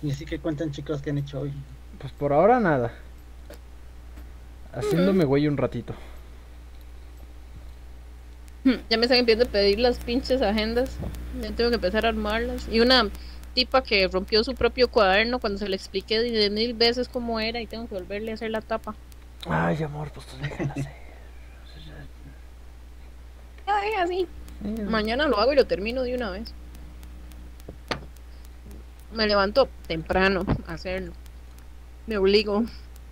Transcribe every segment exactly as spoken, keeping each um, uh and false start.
Y así que cuentan chicos que han hecho hoy. Pues por ahora nada. Haciéndome güey un ratito. Ya me están empezando a pedir las pinches agendas. Ya tengo que empezar a armarlas. Y una tipa que rompió su propio cuaderno cuando se le expliqué de mil veces cómo era y tengo que volverle a hacer la tapa. Ay, amor, pues tú déjala hacer. Ay, así. Sí, Mañana lo hago y lo termino de una vez. Me levanto temprano a hacerlo. Me obligo.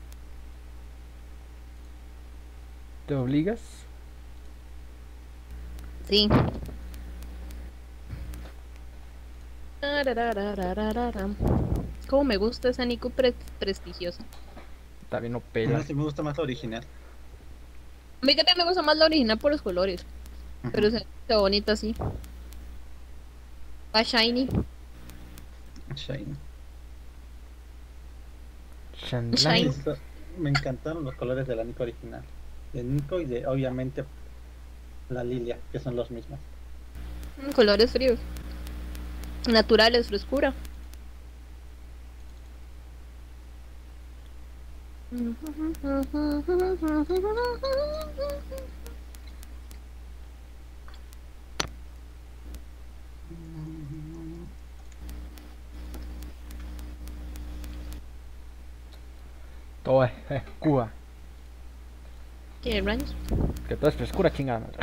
¿te obligas? Sí. Tararararararam. Cómo me gusta esa Nico pre- prestigiosa. Está bien, no A mí pelas. sí me gusta más la original. A mí que me gusta más la original por los colores. Pero Ujú. se ve bonita así. Va shiny. Shine. A mí Shiny. Shandline. sí, me encantaron los colores de la Nico original. De Nico y de, obviamente, la Lilia, que son los mismos. Colores fríos. Naturales, frescura. Todo es, eh, Cuba. ¿Qué rayos? Que todo es frescura, chingada madre.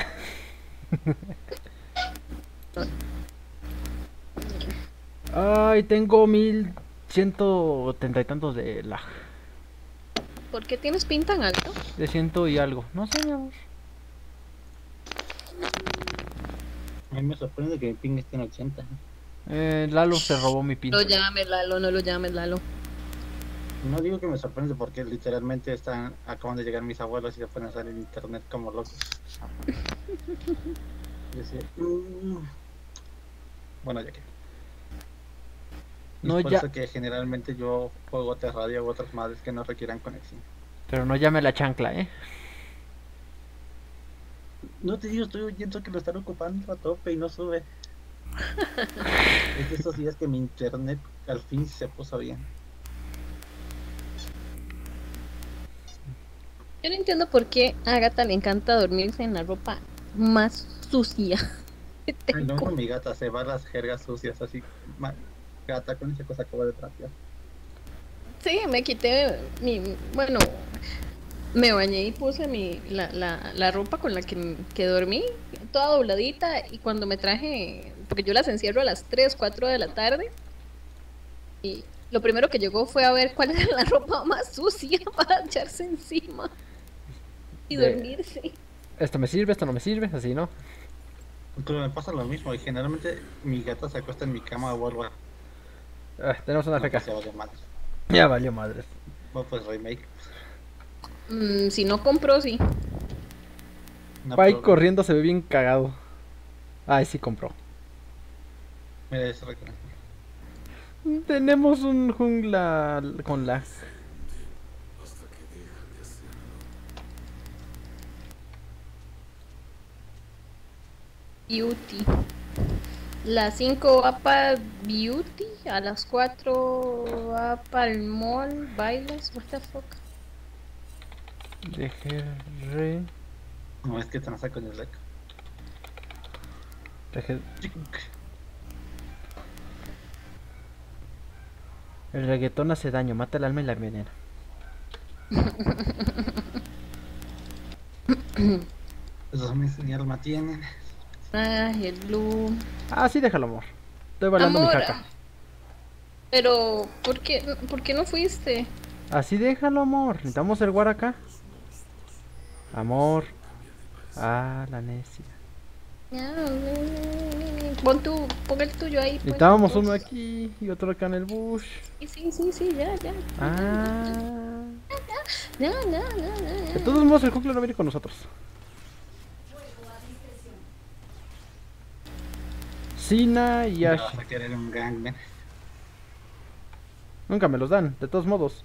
Ay, tengo mil ciento treinta y tantos de lag. ¿Por qué tienes pin tan alto? De ciento y algo. No sé, mi amor. A mí me sorprende que mi ping esté en ochenta. Eh, Lalo se robó mi pin. No lo llames, Lalo, no lo llames, Lalo. No digo que me sorprende porque literalmente están, acaban de llegar mis abuelos y se pueden salir en internet como locos. Y decía, "Mm". Bueno, ya que. Y es No por ya. eso que generalmente yo juego Terraria u otras madres que no requieran conexión. Pero no llame la chancla, eh. No te digo, estoy oyendo que lo están ocupando a tope y no sube. Es de esos días que mi internet al fin se puso bien. Yo no entiendo por qué a Agatha le encanta dormirse en la ropa más sucia que Ay, no, tengo. mi gata se va a las jergas sucias así. ma- Gata, con esa cosa acabo de trapear. Sí, me quité mi. Bueno, me bañé y puse mi, la, la, la ropa con la que, que dormí, toda dobladita. Y cuando me traje. Porque yo las encierro a las tres cuatro de la tarde. Y lo primero que llegó fue a ver cuál era la ropa más sucia para echarse encima y De. dormirse. Esto me sirve, esto no me sirve, así, ¿no? Pero me pasa lo mismo y generalmente mi gata se acuesta en mi cama o algo. Ah, tenemos una No, feca. pues se vale madre. Ya valió madres. Bueno, pues remake, Mm, si no compró, sí. no Va ahí problema. corriendo, se ve bien cagado. Ay, sí compró. Mira, es recordar. Tenemos un jungla con lag. Beauty. Las cinco va para Beauty, a las cuatro va para el mall, bailes, what the fuck. Deje re. No, es que transa con el rec. Deje. El reggaetón hace daño, mata el alma y la envenena. Esos mis mi alma tienen. Ay, el blue. Ah, sí, déjalo, amor. Estoy bailando mi Amor, jaca. pero ¿por qué, por qué no fuiste? Así déjalo, amor. Necesitamos el guar acá. Amor. Ah, la necia. Ya, pon tu, pon el tuyo ahí, pues. Necesitábamos Vos. uno aquí y otro acá en el bush. Sí, sí, sí, sí, ya, ya. Ah. Ya, ya, ya, ya, De ya. todos modos, el jungla no viene con nosotros. Sina y Ya Ash. vas a querer un gangman. Nunca me los dan, de todos modos.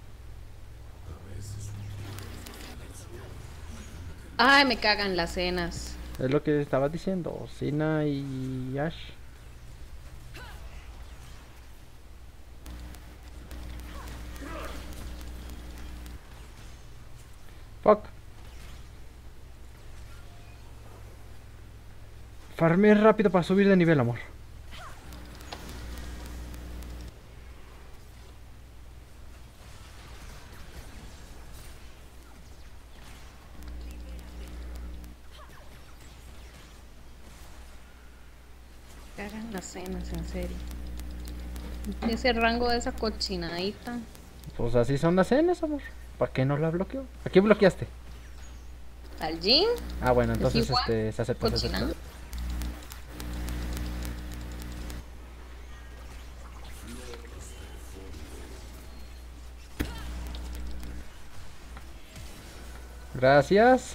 Ay, me cagan las cenas. Es lo que estaba diciendo. Sina y Ash. farmeé rápido para subir de nivel, amor. Cagan las cenas, en serio. Ese rango de esa cochinadita. Pues así son las cenas, amor. ¿Para qué no la bloqueó? ¿A quién bloqueaste? ¿Al Jin? Ah, bueno, entonces igual, este se acepta, se acepta. Cochinando. Gracias.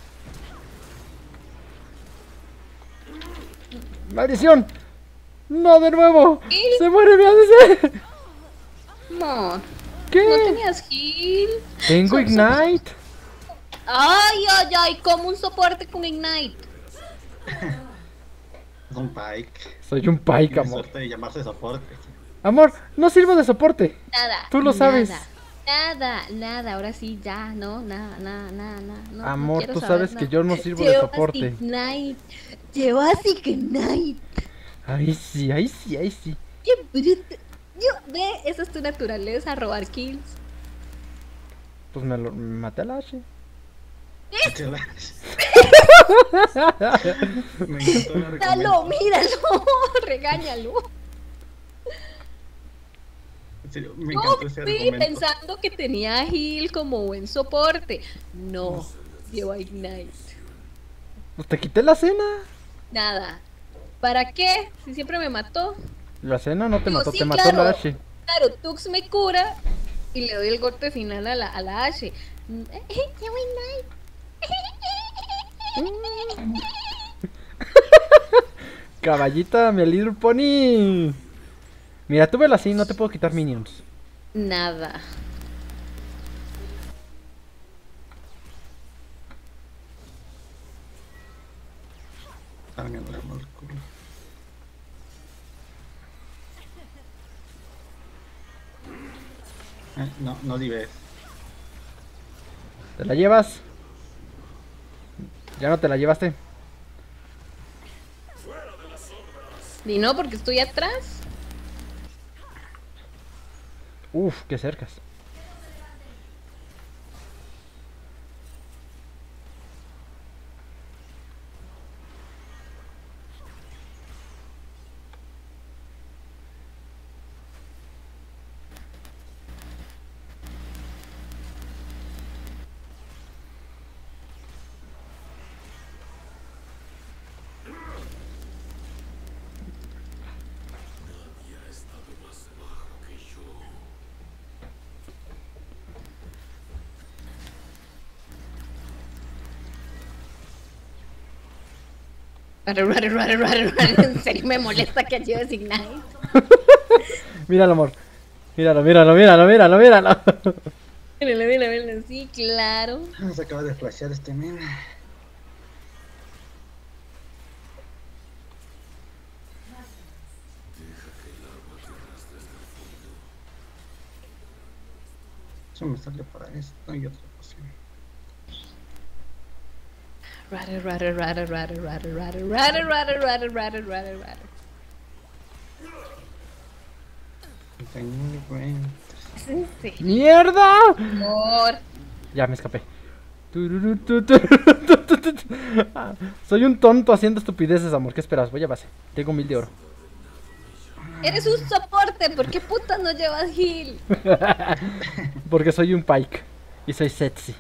¡Maldición! ¡No, de nuevo! ¿Qué? ¡Se muere mi A D C! No, ¿Qué? no tenías heal. Tengo So- so- Ignite. Ay, ay, ay, como un soporte con Ignite. Es un Pike. Soy un Pike, Tiene amor. suerte de llamarse soporte. Amor, no sirvo de soporte. Nada. Tú lo sabes. Nada, nada, nada. Ahora sí, ya, no, nada, nada, nada, nada. No, no Amor, quiero tú saber sabes que nada. yo no sirvo de Llevas soporte. Ignite. Llevas Ignite. Ahí sí, ahí sí, ahí sí. Qué bruto. Yo, ve, esa es tu naturaleza, robar kills. Pues me, lo, me maté a la H. Me encantó el Míralo, argumento. míralo, regáñalo. En serio, me No, encantó ese sí, argumento. pensando que tenía heal como buen soporte. No, lleva Ignite. Pues te quité la cena. Nada. ¿Para qué? Si siempre me mató. La cena no te Digo, mató, sí, te mató claro. la H. Claro, Tux me cura y le doy el golpe final a la, a la Ashe. Lleva Ignite. Caballita, mi Little Pony. Mira, tú velo así, no te puedo quitar minions. Nada. Ah, me duele el culo. Eh, no, no dives. ¿Te la llevas? ¿Ya no te la llevaste? Y no, porque estoy atrás. Uf, qué cercas. Rare, rare, rare, rare, rare. En serio me molesta que lleves Ignite. Míralo, amor. Míralo, míralo, míralo, míralo, míralo. Míralo, míralo, míralo. Sí, claro. Ah, se acaba de flashear este meme. Eso me sale para esto y otra cosa. Rare, rare, rare, rare, rare, rare, rare, rare, rare, rare, rare, rare. treinta y nueve. Sí, ¡Mierda! amor. Ya me escapé. Tururú, tu, tururú, tu, tu, tu, tu. Ah, soy un tonto haciendo estupideces, amor. ¿Qué esperas? Voy a base. Tengo mil de oro. Eres un soporte, ¿por qué puta no llevas heal? Porque soy un Pike. Y soy sexy.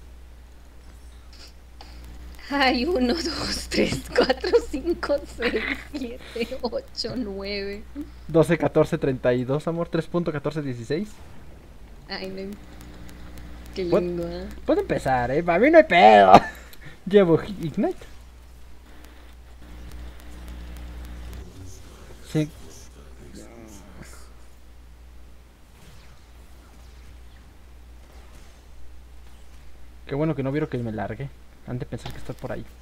Ay, uno, dos, tres, cuatro, cinco, seis, siete, ocho, nueve. doce, catorce, treinta y dos, amor. tres punto catorce, dieciséis. Ay, no. Qué What? lindo, ¿eh? Puedo empezar, eh. Para mí no hay pedo. Llevo Ignite. Sí. Qué bueno que no vieron que me largué. Han de pensar que estoy por ahí.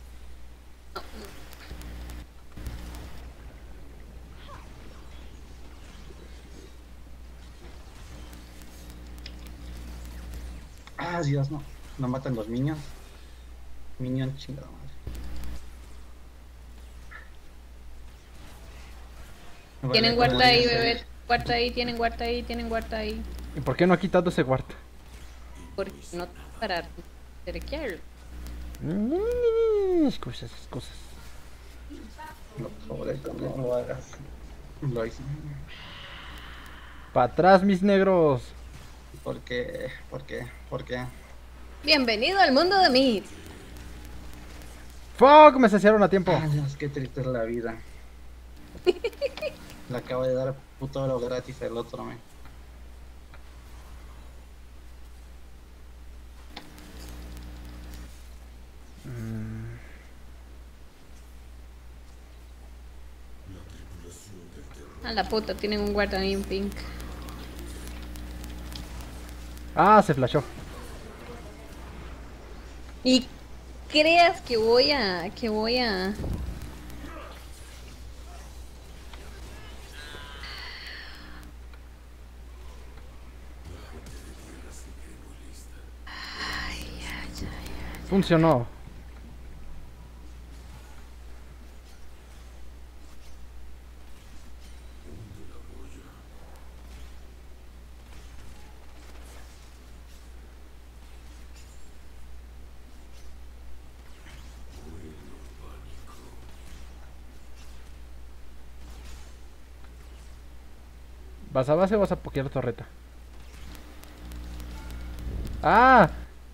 Ah, Dios, no. No matan los minions. Minion chingada madre. Tienen Vale, guarda como ahí, dice, bebé. Guarda ahí, tienen guarda ahí, tienen guarda ahí. ¿Y por qué no ha quitado ese guarda? Porque no para trequearlo. Mm, Excusas, excusas. No, favorito, no lo hagas. Lo hice. ¡Para atrás, mis negros! ¿Por qué? ¿Por qué? ¿Por qué? Bienvenido al mundo de mí. ¡Fuck! Me saciaron a tiempo. Ay, Dios, qué triste es la vida. Le acabo de dar puto oro gratis el otro, me. A la puta, tienen un guarda ahí en pink. Ah, se flashó. Y creas que voy a. que voy a. Funcionó. ¿Vas a base o vas a pokear torreta? ¡Ah!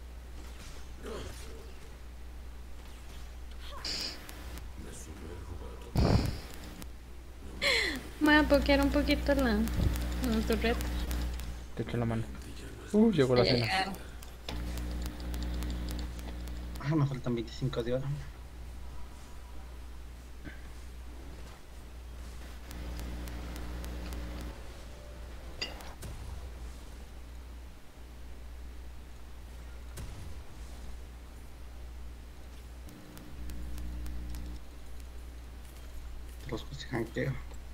Voy a pokear un poquito la. la torreta. Te echo la mano. Uh, llegó la Ya cena. llegaron. Ah, me faltan veinticinco de oro. Los puse hackeo.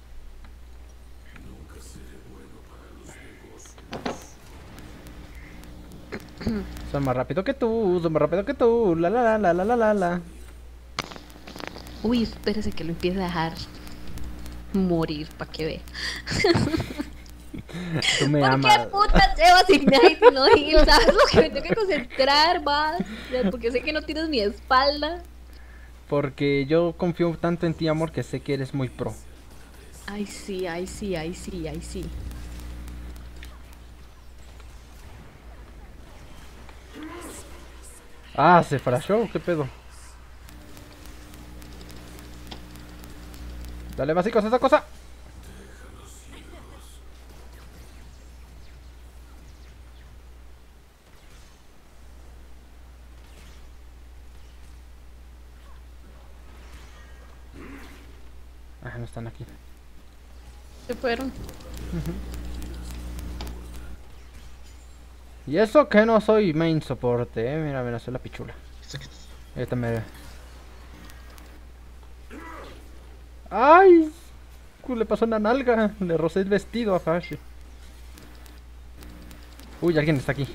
Soy más rápido que tú, soy más rápido que tú. La la la la la la la la. Uy, espérese que lo empiece a dejar morir para que vea. Tú me ¿Por amas. qué puta llevas Ignite no heal? ¿Sabes lo que me tengo que concentrar más? Porque sé que no tienes mi espalda. Porque yo confío tanto en ti, amor, que sé que eres muy pro. Ay, sí, ay, sí, ay, sí, ay, sí. Ah, se flashó, ¿qué pedo? Dale, básicos, esa cosa. Ah, no están aquí. Se fueron. Y eso que no soy main soporte, eh. Mira, mira, soy la pichula. Ahorita me... ¡Ay! ¿Qué le pasó una nalga? Le rocé el vestido a Hashi. Uy, alguien está aquí.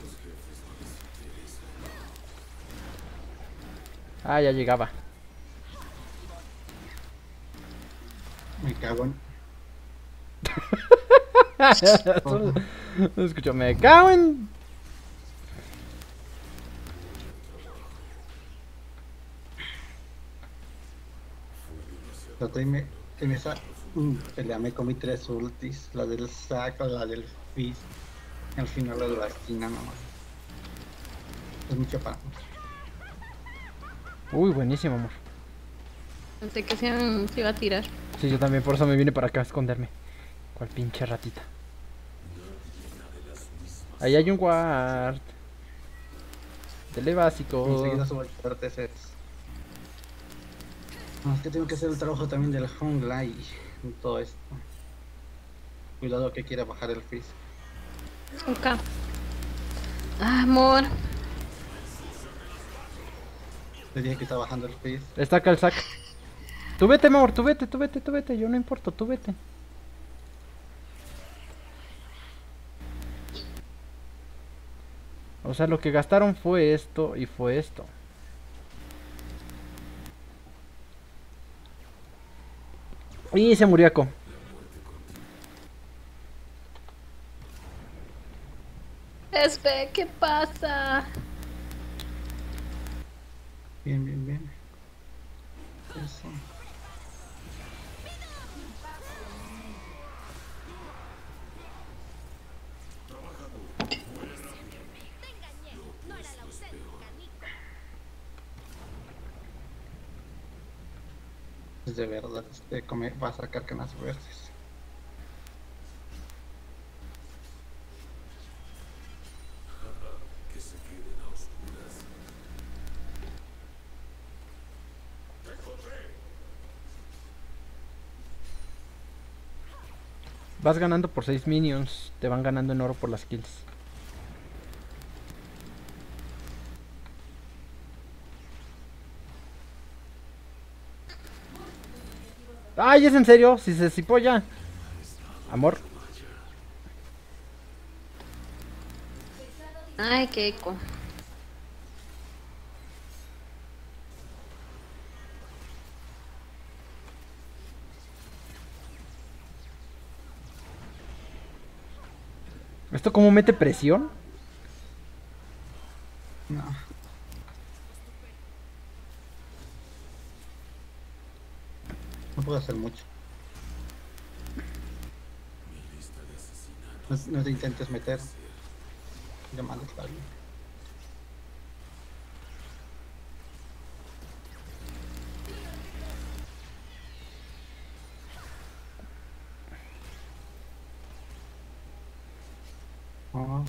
Ah, ya llegaba. Me cago en. Escucho, me cago en... Traté y me, en esa mm, pelea me comí tres ultis. La del saco, la del fizz. Al final la de la esquina nomás. Es mucho para. Uy, buenísimo, amor. Pensé que se, se iba a tirar. Sí, yo también, por eso me vine para acá a esconderme. Cual pinche ratita. Ahí hay un guard. Dele básico. Enseguida subo el fuerte ese. No, es que tengo que hacer el trabajo también del jungla y todo esto. Cuidado que quiera bajar el fizz. Ok. Ah, amor. Le dije que está bajando el fizz. Está acá el sac. Tú vete, amor, tú vete, tú vete, tú vete. Yo no importo, tú vete. O sea, lo que gastaron fue esto y fue esto. Y se murió Ako. Espe, ¿qué pasa? Bien, bien, bien. Eso. Es de verdad, este come, va a sacar canas verdes. Vas ganando por seis minions. Te van ganando en oro por las kills. ¡Ay, es en serio! Si se cipolla. Amor. Ay, qué eco. ¿Esto cómo mete presión? No. No puedo hacer mucho. No, no te intentes meter. Llamando está bien. Vamos.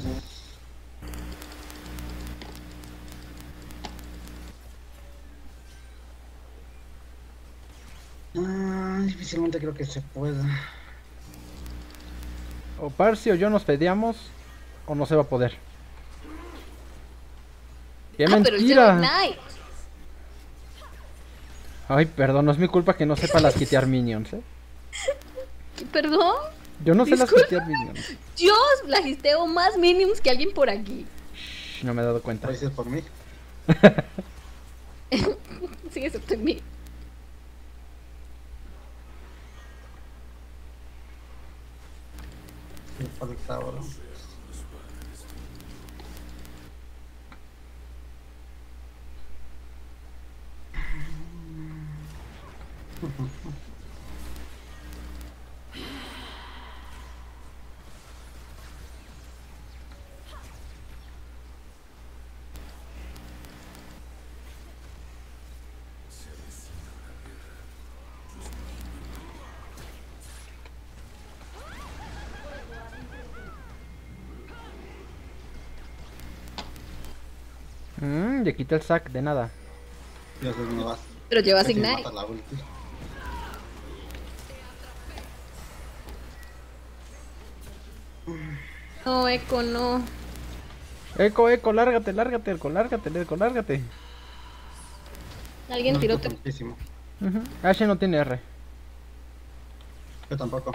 Ah, difícilmente creo que se pueda. O Parsi o yo nos peleamos. O no se va a poder. ¡Qué Ah, pero el mentira! Gemini. Ay, perdón, no es mi culpa que no sepa las quitear minions, ¿eh? Perdón. Yo no sé las Disculpa. quitear minions. Yo la listeo más mínimos que alguien por aquí. Shh, no me he dado cuenta. ¿Lo dices por mí? Sí, excepto en mí. Me falta ahora. Mmm, le quita el sac de nada. Ya sé, me vas. Pero llevas Casi me Ignite. mata la ulti. No, eco, no. Eco, eco, lárgate, lárgate, eco, lárgate, eco, lárgate. Alguien No tiró. escucho muchísimo. Uh-huh. Ashe no tiene R. Yo tampoco.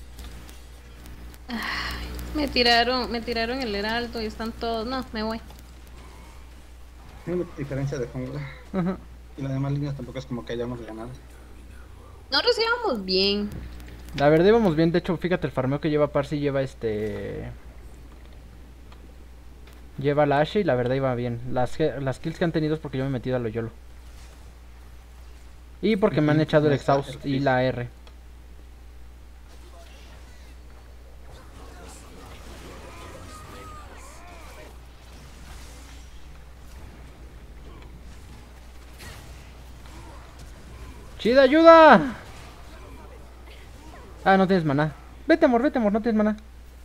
Me tiraron, me tiraron el heraldo y están todos. No, me voy. Hay una diferencia de jungla. Uh-huh. Y las demás líneas tampoco es como que hayamos ganado. Nosotros íbamos bien. La verdad íbamos bien, de hecho, fíjate el farmeo que lleva Parsi, lleva este... Lleva la Ashe y la verdad iba bien. Las, que- las kills que han tenido es porque yo me he metido a lo YOLO. Y porque me han Ujú, echado el ya está, exhaust el y fizz. la R. ¡Chida, ayuda! Ah, no tienes maná. Vete, amor, vete, amor, no tienes maná.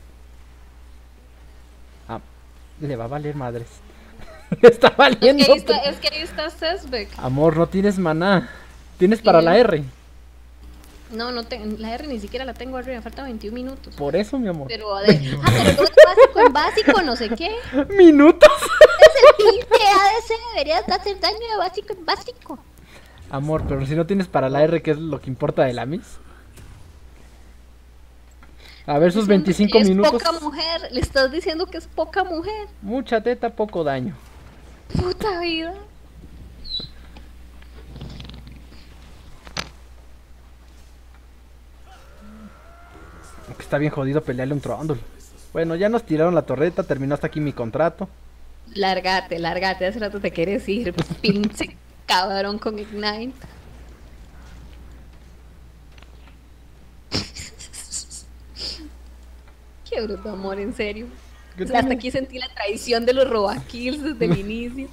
Ah, le va a valer madres. Le está Es que valiendo. ahí está, es que ahí está Sesbeck. Amor, no tienes maná. Tienes para la R. No, no tengo. La R ni siquiera la tengo arriba. Falta veintiún minutos. Por eso, mi amor. Pero de. Ah, pero todo es básico en básico, no sé qué. ¡Minutos! Es el quince A D C. Deberías hacer daño de básico en básico. Amor, pero si no tienes para la R, ¿qué es lo que importa de la Miss? A ver sus veinticinco es minutos. poca mujer. Le estás diciendo que es poca mujer. Mucha teta, poco daño. Puta vida. Aunque está bien jodido pelearle a un Trundle. Bueno, ya nos tiraron la torreta, terminó hasta aquí mi contrato. Lárgate, lárgate, hace rato te quieres ir, pinche cabrón con Ignite. Qué bruto amor, en serio. ¿Qué O sea, hasta tiene? aquí sentí la traición de los robakills desde el inicio.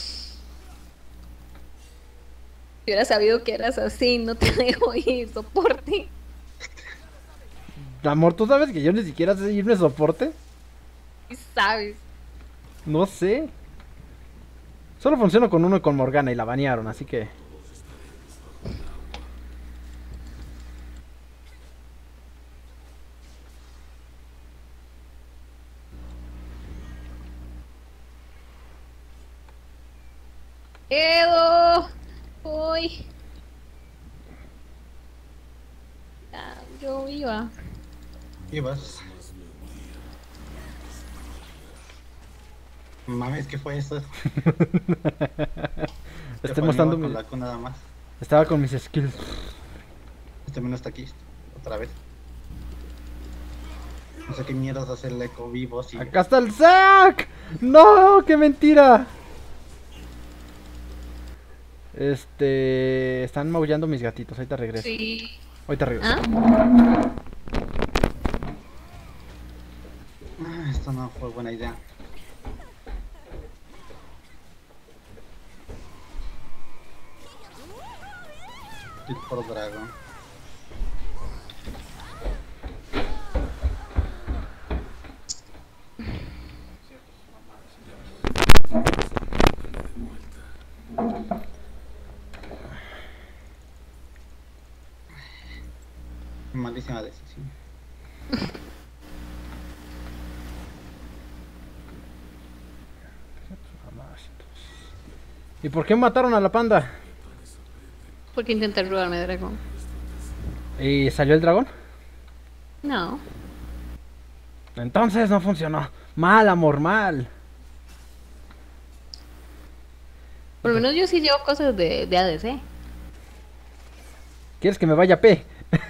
Si hubiera sabido que eras así, no te dejo ir, soporte. Amor, ¿tú sabes que yo ni siquiera sé irme soporte? Y sabes. No sé. Solo funciono con uno y con Morgana y la banearon, así que... Edo, voy. Ah, yo iba. Y vas. Mames, ¿qué fue eso? Estoy mostrando mi... Con la nada más. Estaba con mis skills. Este menos está aquí. Otra vez. No sé qué mierdas hacer el eco vivo si. ¡Acá está el Zack! ¡No! ¡Qué mentira! Este... Están maullando mis gatitos. Ahorita regreso. Sí. Ahorita regreso. ¿Ah? Ah, esto no fue buena idea. Click por dragón. Malísima decisión. ¿Y por qué mataron a la panda? Porque intenté robarme dragón. ¿Y salió el dragón? No. Entonces no funcionó. Mal, amor, mal. Por lo menos yo sí llevo cosas de, de A D C. ¿Quieres que me vaya P?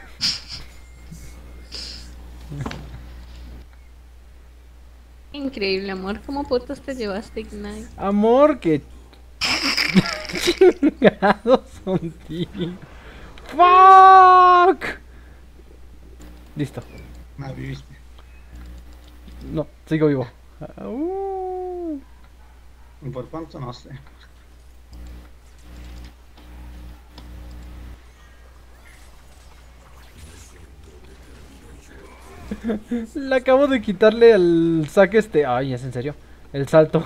Increíble, amor. ¿Cómo putas te llevaste Ignite? Amor, que... chingados son tíos. ¡Fuck! Listo. Ah, viviste. No, sigo vivo. Uh. ¿Y por cuánto? No sé. Le acabo de quitarle al saque este... Ay, ¿es en serio? El salto.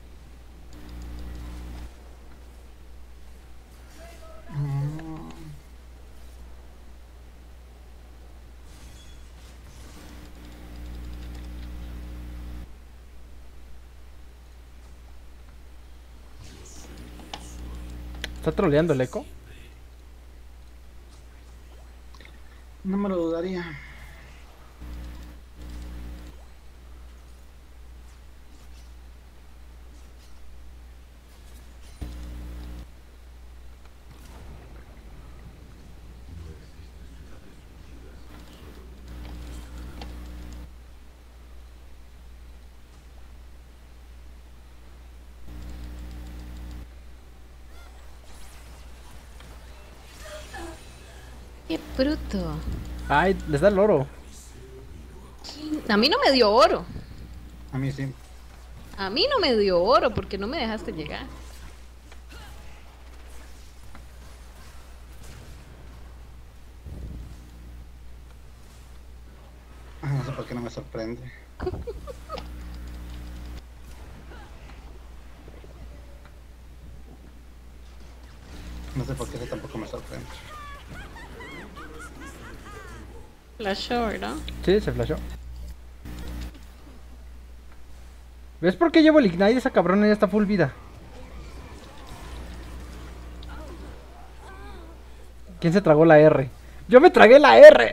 ¿Está troleando el eco? No me lo dudaría. Qué bruto. Ay, les da el oro. A mí no me dio oro. A mí sí. A mí no me dio oro porque no me dejaste llegar. Ah, no sé por qué no me sorprende. No sé por qué eso tampoco me sorprende. Flashó, ¿verdad? Sí, se flashó. ¿Ves por qué llevo el Ignite? Esa cabrona ya está full vida. ¿Quién se tragó la R? ¡Yo me tragué la R!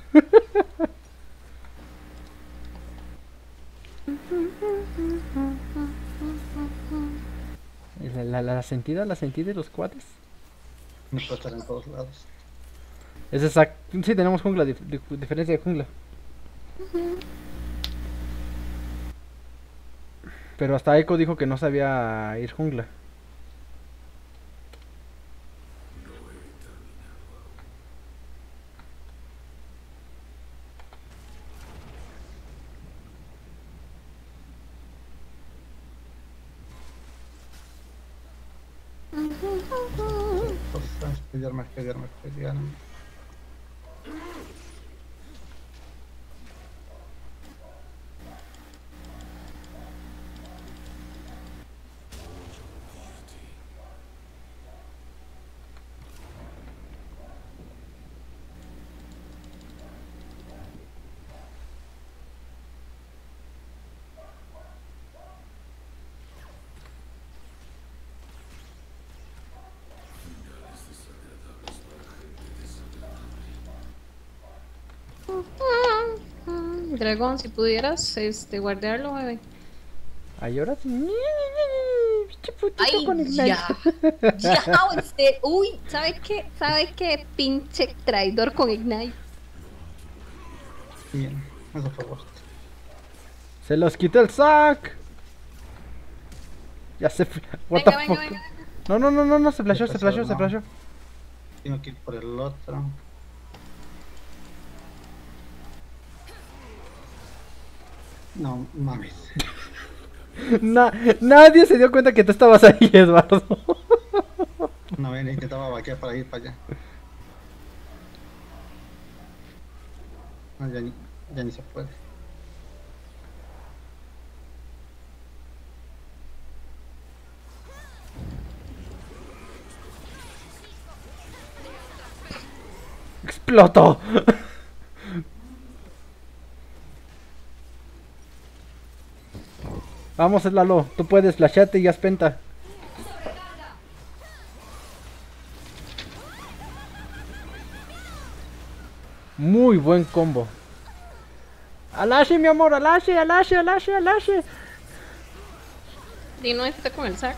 La, la, la sentida, la sentida y los cuates. No puedo estar en todos lados. Es exacto. Sí, tenemos jungla, dif dif diferencia de jungla. Pero hasta Echo dijo que no sabía ir jungla. Cosas, pelearme, pelearme, pelearme. Dragón, si pudieras este, guardarlo, bebé. Ahí ahora sí. Pinche putito Ay, con Ignite. ya. Ya, usted. Uy, ¿sabe qué? ¿Sabe qué? Pinche traidor con Ignite. Bien, eso fue worst. Se los quité el sac. Ya se. What Venga, the venga, fuck. venga. No, no, no, no, no, se flashó, Ya se pasó, flashó, se no. flashó. Tengo que ir por el otro. No mames. Na- nadie se dio cuenta que tú estabas ahí, Eduardo. No, ven, intentaba vaquear para ir para allá. No, ya ni, ya ni se puede. ¡Explotó! Vamos, Lalo, tú puedes, flashate y haz penta. Muy buen combo. Alashi, mi amor, Alashi, Alashi, Alashi, Alashi. Y no está con el sac.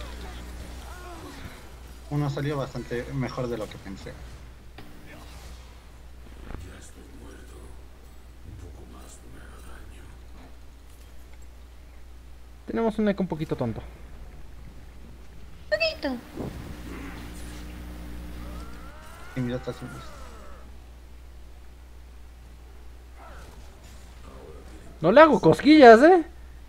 Uno salió bastante mejor de lo que pensé. Tenemos un eco un poquito tonto. Poquito. Y mira, está sin luz. No le hago cosquillas, eh.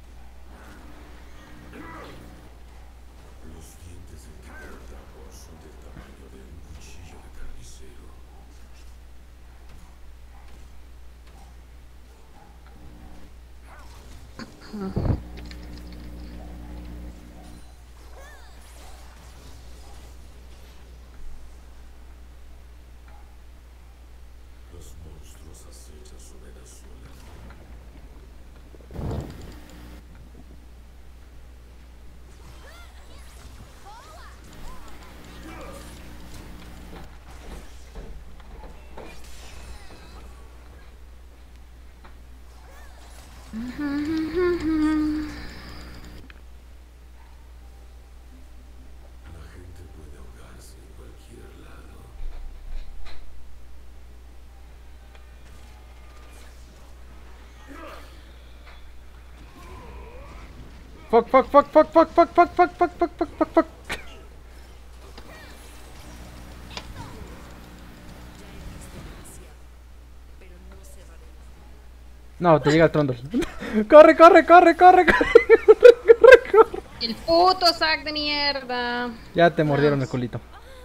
Fuck, fuck, fuck, fuck, fuck, fuck, fuck, fuck, fuck, fuck, fuck, fuck, fuck. No, te llega el Trundle. Corre, corre, corre, corre, corre, corre, corre. El puto sac de mierda. Ya te mordieron el culito.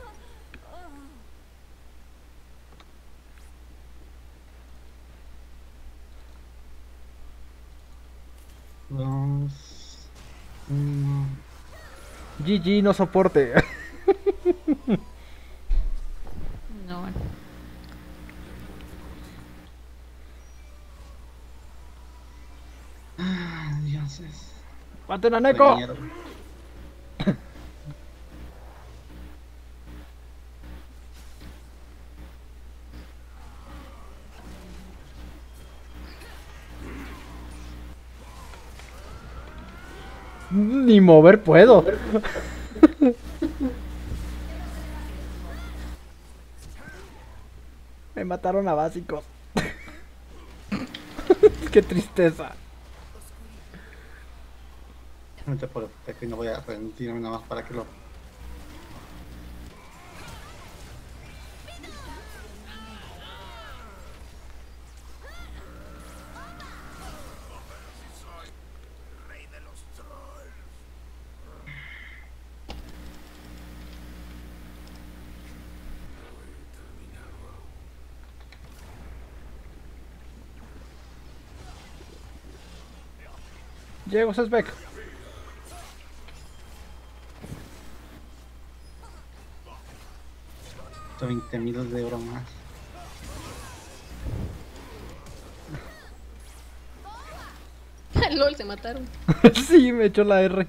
Dos. Uno. G G, no soporte. No, bueno. Ah, dioses. ¡Maten a Neko! Mierda. Ni mover puedo. Me mataron a básicos. Qué tristeza. No te puedo que no voy a rendirme nada más para que lo... Llego, Sesbeck. veinte mil de oro más. LOL, se mataron. Sí, me echó la R.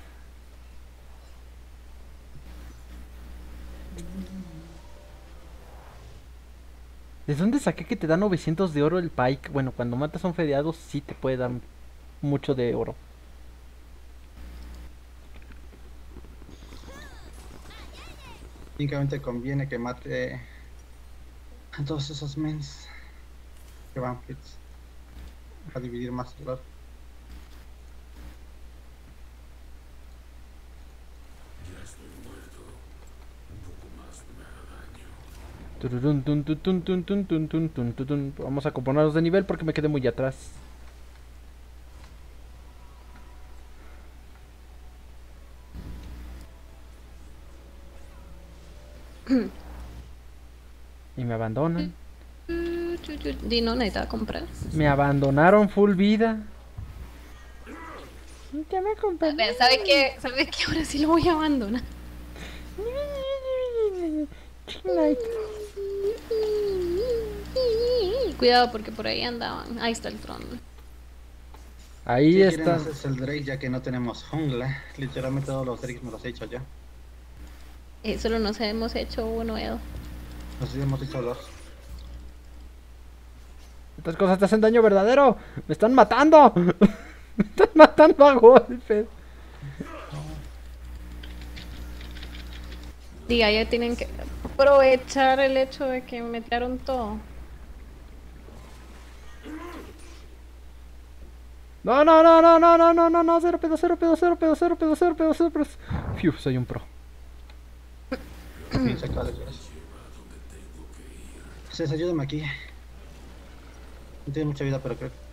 ¿De dónde saqué que te da novecientos de oro el Pike? Bueno, cuando matas a un fedeado sí te puede dar mucho de oro. Únicamente conviene que mate a todos esos mens que van fits a dividir más el oro. Tururun, tun, tun, tun, tun, tun, tun, tun, tun, tun, tun. Vamos a componernos de nivel porque me quedé muy atrás. Y me abandonan. Dino, necesitaba comprar. Me abandonaron full vida. Ya me acompañé. Vea, ¿sabe qué? ¿Sabe qué? Ahora sí lo voy a abandonar. Cuidado porque por ahí andaban. Ahí está el trono. Ahí Si está. quieren hacerse el Drake ya que no tenemos jungla, literalmente todos los Drakes me los he hecho ya. Eh, solo nos hemos hecho uno, Edo. Nos hemos hecho dos. Estas cosas te hacen daño verdadero. Me están matando. Me están matando a golpes. Diga, ya tienen que aprovechar el hecho de que metieron todo. No, no, no, no, no, no, no, no, no, cero pedo, cero pedo, cero pedo, cero pedo, cero pedo, cero pedo. Fiu, soy un pro. Sí, se acaba de ver. César, ayúdame aquí. No tiene mucha vida, pero creo que...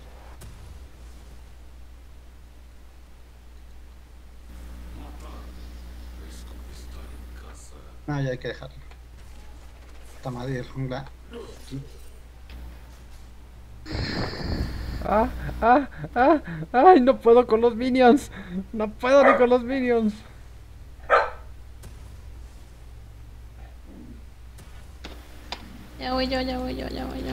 No, ya hay que dejarlo. Esta madre el jungla. Aquí. Ah, ah, ah, ay, no puedo con los minions. No puedo ni con los minions. Ya voy yo, ya voy yo, ya voy yo.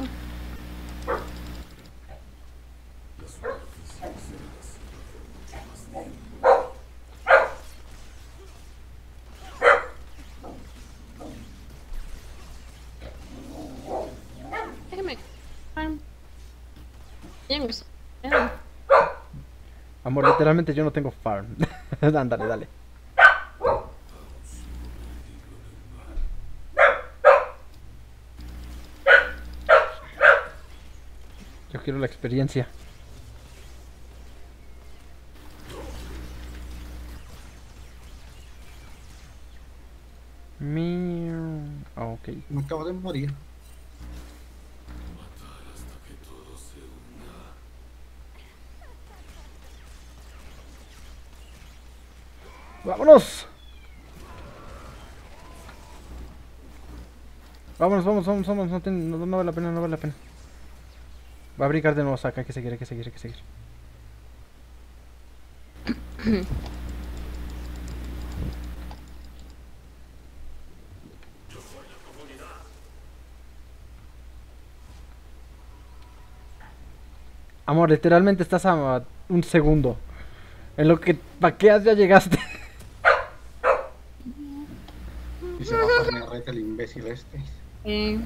Déjeme. Bien, bien. Amor, literalmente yo no tengo farm. Ándale, dale. Yo quiero la experiencia. Miau. Ah, ok. Me acabo de morir. ¡Vámonos! Vámonos, vamos, vamos, vamos. No, ten- no, no vale la pena, no vale la pena. Va a brincar de nuevo Saka. Hay que seguir, hay que seguir, hay que seguir. Amor, literalmente estás a un segundo. En lo que paqueas ya llegaste. Y se va a farmear red el imbécil este. Eh,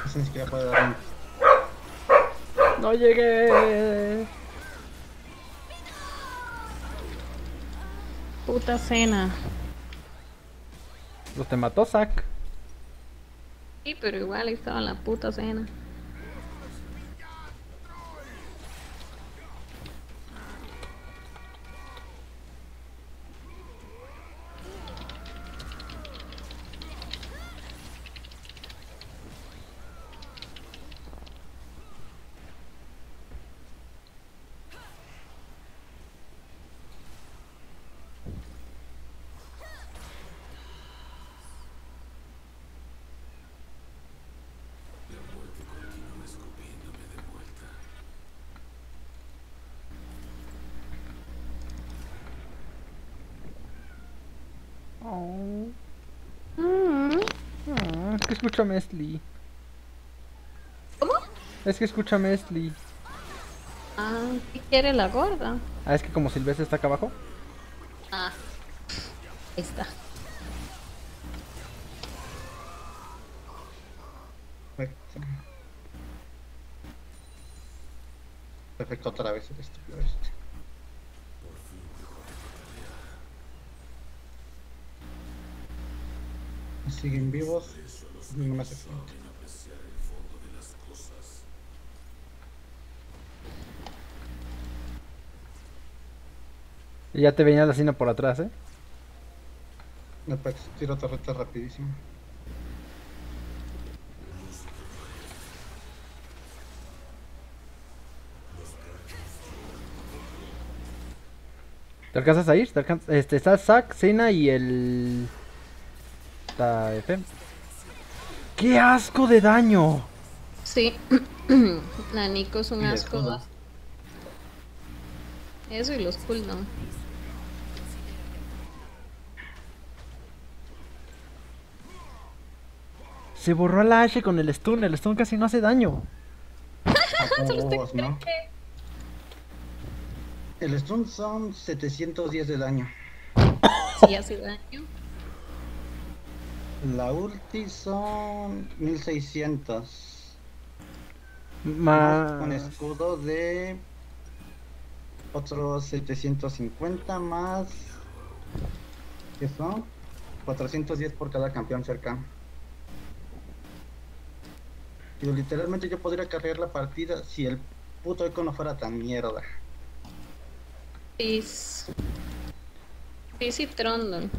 Eso ni siquiera puede dar un... No llegué. Puta cena. Los te mató Zack. Sí, pero igual estaba en la puta cena. Oh. Mm. Ah, es que escucho a Mesli. ¿Cómo? Es que escucho a Mesli. Ah, ¿qué quiere la gorda? Ah, es que como Silvestre está acá abajo. Ah, ahí está. Perfecto. Perfecto, otra vez el estúpido este. Siguen vivos. No me hace falta. Y ya te venía la cena por atrás, ¿eh? Me parece tiro torreta rapidísimo. ¿Te alcanzas a ir? ¿Te alcanzas? Este, está Zack, Cena y el... Está F. ¡Qué asco de daño! Sí. La Nico es un Y el asco. escudo. Eso y los cooldown. Se borró a la Ashe con el stun. El stun casi no hace daño. Ah, como ¿Usted bobos, cree ¿no? que- El stun son setecientos diez de daño. Sí, hace daño. La ulti son mil seiscientos. Más... Con escudo de otros setecientos cincuenta más. ¿Qué son? cuatrocientos diez por cada campeón cercano. Y literalmente yo podría cargar la partida si el puto eco no fuera tan mierda. Sí, sí, sí, Trondon.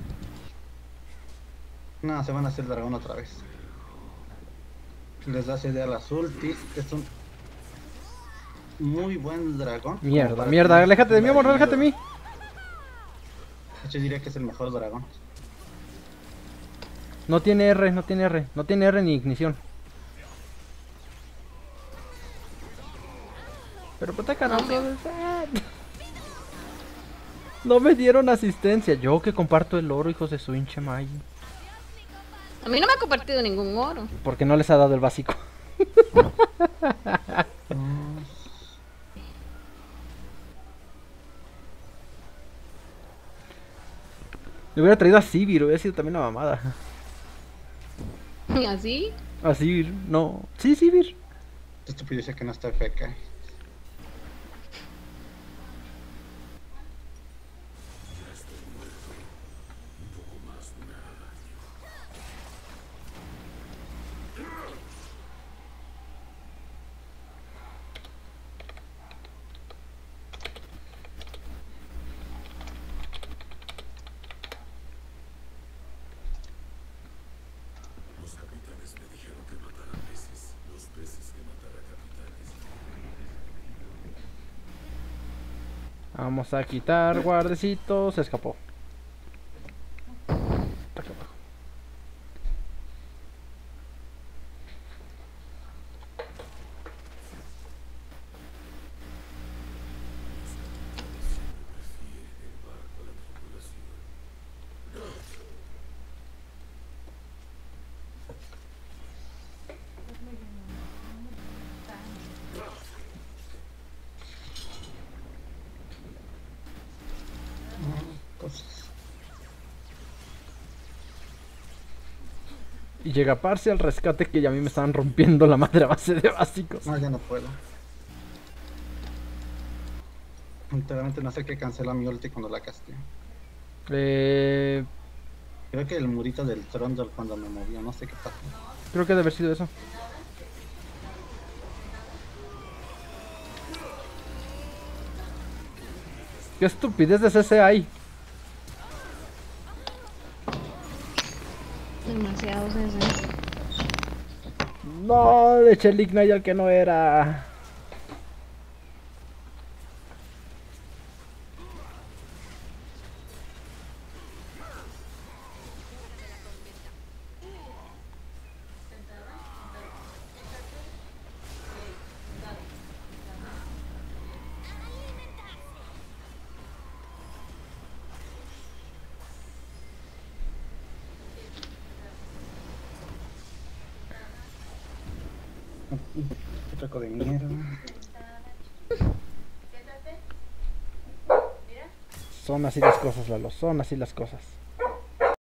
No, se van a hacer dragón otra vez. Les da C D a las ultis. Es un muy buen dragón. como Mierda, para mierda. tener Aléjate de mí, amor, miedo. aléjate de mí. De hecho, diría que es el mejor dragón. No tiene R, no tiene R. No tiene R ni ignición. Pero protéjanos. No, me- No me dieron asistencia. Yo que comparto el oro, hijos de su hinche May. A mí no me ha compartido ningún oro. Porque no les ha dado el básico. Mm, Le hubiera traído a Sivir, hubiera sido también una mamada. Así. A Sivir, no. Sí, Sivir. estúpido dice que no está F K. Vamos a quitar guardecito. Se escapó. Está acá abajo. Y llega Parse al rescate, que ya a mí me estaban rompiendo la madre a base de básicos. No, ya no puedo. Literalmente no sé qué cancela mi ulti cuando la casteo. Eh, Creo que el murito del Trundle cuando me movió, no sé qué pasó. creo que debe haber sido eso. Qué estupidez de C C hay. Demasiados ese. No, le eché el Ignite al que no era. Qué troco de mierda. Son así las cosas, Lalo, son así las cosas.